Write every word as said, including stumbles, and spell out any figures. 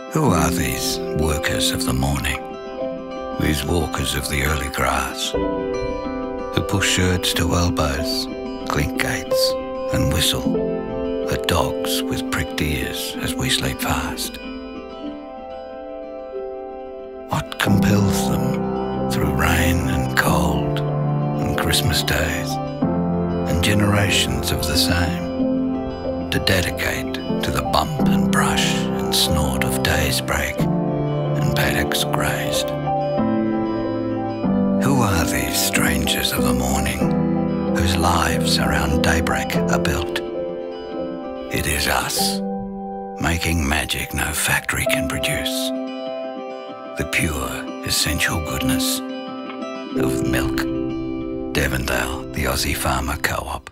Who are these workers of the morning, these walkers of the early grass, who push shirts to elbows, clink gates and whistle at dogs with pricked ears as we sleep fast? What compels them through rain and cold and Christmas days and generations of the same to dedicate to the bump and brush and snort of days break and paddocks grazed? Who are these strangers of the morning whose lives around daybreak are built? It is us, making magic no factory can produce, the pure, essential goodness of milk. Devondale, the Aussie Farmer Co-op.